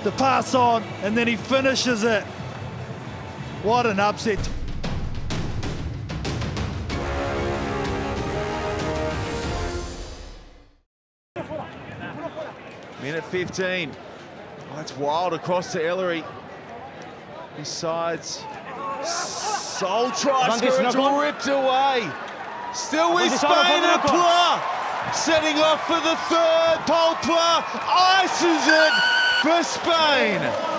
the pass on, and then he finishes it. What an upset. Minute 15. Oh, it's wild across to Ellery. His sides. Soul tries for it, ripped away. Still with Spain and Pla. Setting off for the third. Pol Pla ices it for Spain.